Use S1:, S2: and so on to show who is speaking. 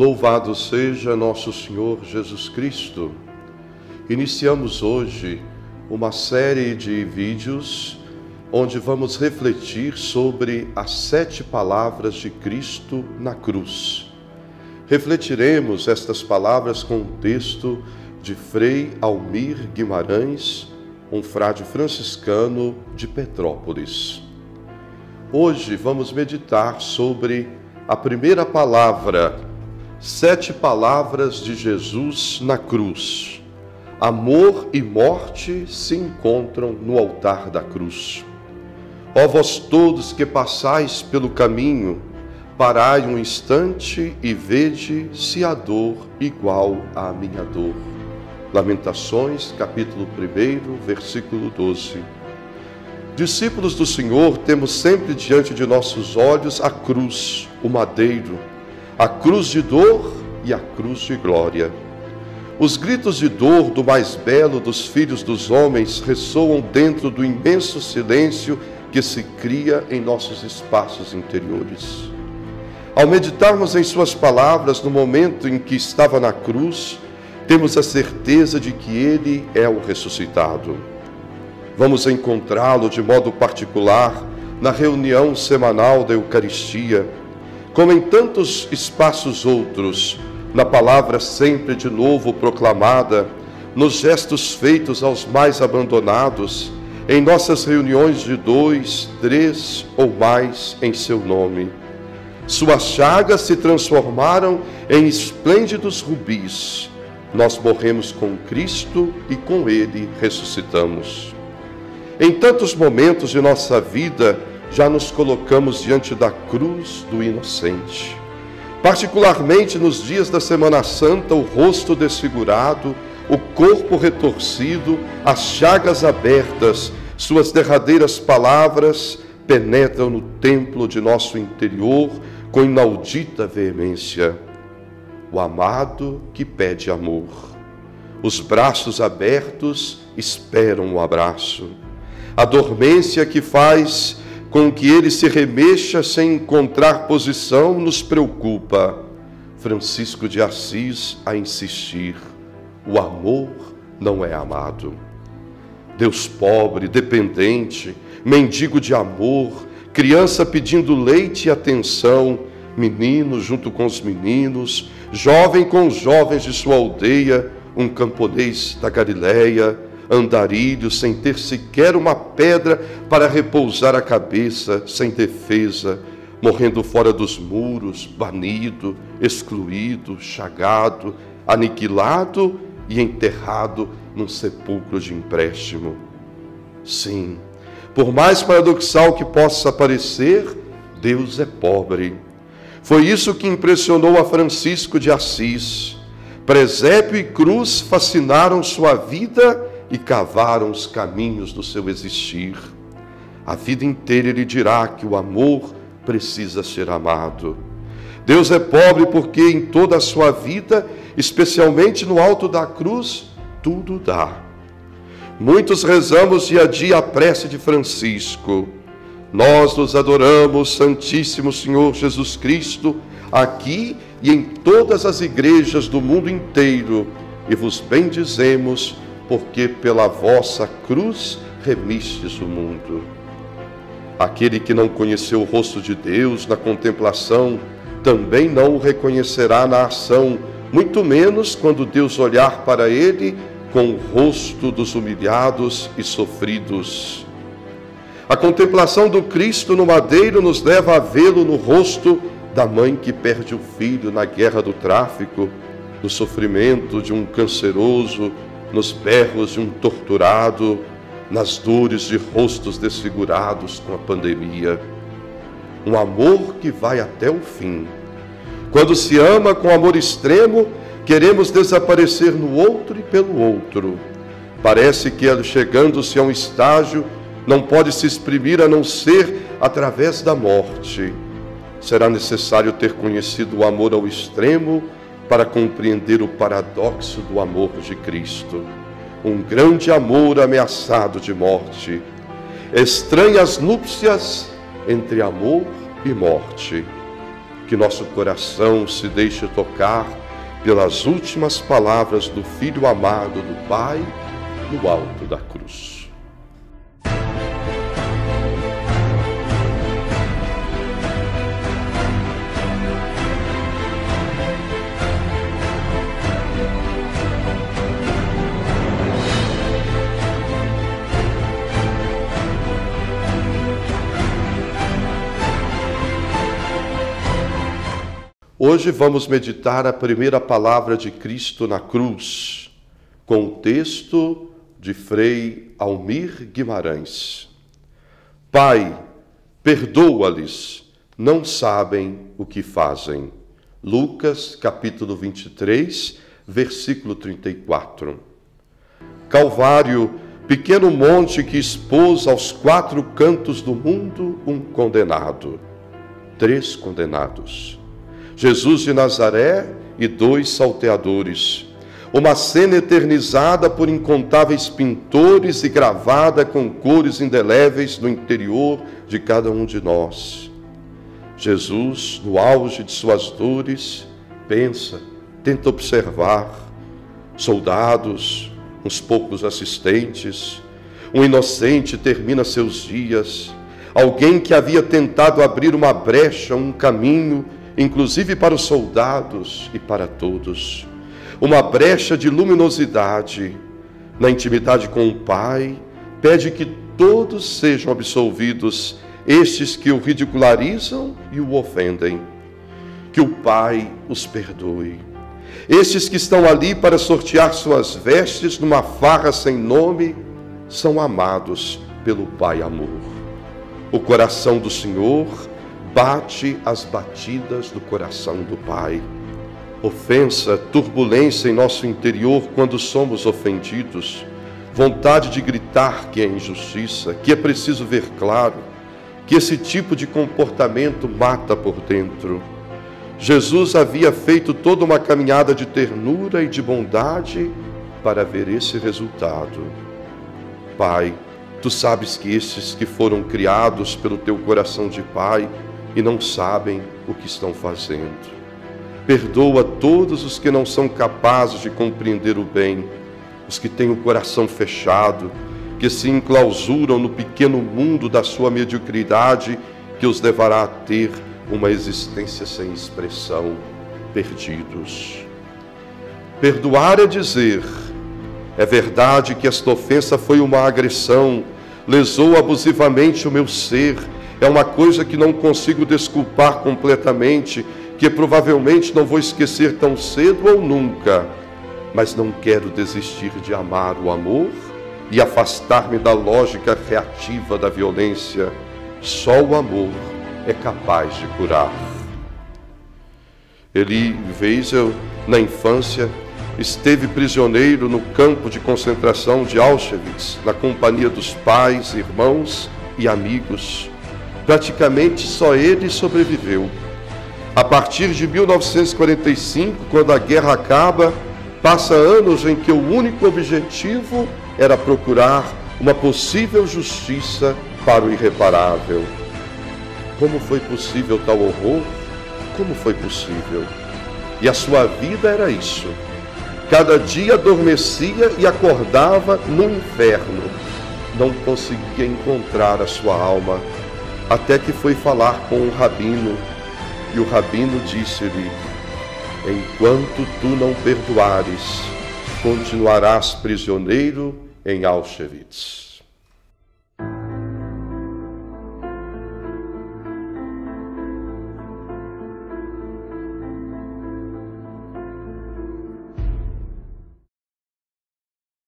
S1: Louvado seja nosso Senhor Jesus Cristo. Iniciamos hoje uma série de vídeos onde vamos refletir sobre as 7 palavras de Cristo na cruz. Refletiremos estas palavras com um texto de Frei Almir Guimarães, um frade franciscano de Petrópolis. Hoje vamos meditar sobre a primeira palavra, 7 palavras de Jesus na cruz. Amor e morte se encontram no altar da cruz. Ó vós todos que passais pelo caminho, parai um instante e vede se há dor igual à minha dor. Lamentações, capítulo 1, versículo 12. Discípulos do Senhor, temos sempre diante de nossos olhos a cruz, o madeiro, a cruz de dor e a cruz de glória. Os gritos de dor do mais belo dos filhos dos homens ressoam dentro do imenso silêncio que se cria em nossos espaços interiores. Ao meditarmos em suas palavras no momento em que estava na cruz, temos a certeza de que Ele é o ressuscitado. Vamos encontrá-lo de modo particular na reunião semanal da Eucaristia, como em tantos espaços outros, na palavra sempre de novo proclamada, nos gestos feitos aos mais abandonados, em nossas reuniões de 2, 3 ou mais em seu nome. Suas chagas se transformaram em esplêndidos rubis. Nós morremos com Cristo e com Ele ressuscitamos. Em tantos momentos de nossa vida, já nos colocamos diante da cruz do inocente. Particularmente nos dias da Semana Santa, o rosto desfigurado, o corpo retorcido, as chagas abertas, suas derradeiras palavras penetram no templo de nosso interior com inaudita veemência. O amado que pede amor. Os braços abertos esperam o abraço. A dormência que faz com que ele se remexa sem encontrar posição nos preocupa. Francisco de Assis a insistir: o amor não é amado. Deus pobre, dependente, mendigo de amor, criança pedindo leite e atenção, menino junto com os meninos, jovem com os jovens de sua aldeia, um camponês da Galileia, andarilho sem ter sequer uma pedra para repousar a cabeça, sem defesa, morrendo fora dos muros, banido, excluído, chagado, aniquilado e enterrado num sepulcro de empréstimo. Sim, por mais paradoxal que possa parecer, Deus é pobre. Foi isso que impressionou a Francisco de Assis. Presépio e cruz fascinaram sua vida e cavaram os caminhos do seu existir. A vida inteira ele dirá que o amor precisa ser amado. Deus é pobre porque em toda a sua vida, especialmente no alto da cruz, tudo dá. Muitos rezamos dia a dia a prece de Francisco. Nós nos adoramos, Santíssimo Senhor Jesus Cristo, aqui e em todas as igrejas do mundo inteiro, e vos bendizemos, porque pela vossa cruz remistes o mundo. Aquele que não conheceu o rosto de Deus na contemplação, também não o reconhecerá na ação, muito menos quando Deus olhar para ele com o rosto dos humilhados e sofridos. A contemplação do Cristo no madeiro nos leva a vê-lo no rosto da mãe que perde o filho na guerra do tráfico, no sofrimento de um canceroso, nos berros de um torturado, nas dores de rostos desfigurados com a pandemia. Um amor que vai até o fim. Quando se ama com amor extremo, queremos desaparecer no outro e pelo outro. Parece que, chegando-se a um estágio, não pode se exprimir a não ser através da morte. Será necessário ter conhecido o amor ao extremo para compreender o paradoxo do amor de Cristo. Um grande amor ameaçado de morte. Estranhas núpcias entre amor e morte. que nosso coração se deixe tocar pelas últimas palavras do Filho amado do Pai no alto da cruz. Hoje vamos meditar a primeira palavra de Cristo na cruz, com o texto de Frei Almir Guimarães. Pai, perdoa-lhes, não sabem o que fazem. Lucas, capítulo 23, versículo 34. Calvário, pequeno monte que expôs aos quatro cantos do mundo um condenado. 3 condenados. Jesus de Nazaré e 2 salteadores. Uma cena eternizada por incontáveis pintores e gravada com cores indeléveis no interior de cada um de nós. Jesus, no auge de suas dores, pensa, tenta observar. Soldados, uns poucos assistentes, um inocente termina seus dias. Alguém que havia tentado abrir uma brecha, um caminho, inclusive para os soldados e para todos. Uma brecha de luminosidade. Na intimidade com o Pai, pede que todos sejam absolvidos, estes que o ridicularizam e o ofendem. Que o Pai os perdoe. Estes que estão ali para sortear suas vestes numa farra sem nome, são amados pelo Pai amor. O coração do Senhor bate as batidas do coração do Pai. Ofensa, turbulência em nosso interior quando somos ofendidos, vontade de gritar que é injustiça, que é preciso ver claro, que esse tipo de comportamento mata por dentro. Jesus havia feito toda uma caminhada de ternura e de bondade para ver esse resultado. Pai, Tu sabes que esses que foram criados pelo Teu coração de Pai e não sabem o que estão fazendo. Perdoa todos os que não são capazes de compreender o bem, os que têm o coração fechado, que se enclausuram no pequeno mundo da sua mediocridade, que os levará a ter uma existência sem expressão, perdidos. Perdoar é dizer: é verdade que esta ofensa foi uma agressão, lesou abusivamente o meu ser, é uma coisa que não consigo desculpar completamente, que provavelmente não vou esquecer tão cedo ou nunca, mas não quero desistir de amar o amor e afastar-me da lógica reativa da violência. Só o amor é capaz de curar. Elie Wiesel, na infância, esteve prisioneiro no campo de concentração de Auschwitz, na companhia dos pais, irmãos e amigos. Praticamente só ele sobreviveu. A partir de 1945, quando a guerra acaba, passa anos em que o único objetivo era procurar uma possível justiça para o irreparável. Como foi possível tal horror? Como foi possível? E a sua vida era isso. Cada dia adormecia e acordava no inferno. Não conseguia encontrar a sua alma, até que foi falar com um rabino. E o rabino disse-lhe: enquanto tu não perdoares, continuarás prisioneiro em Auschwitz.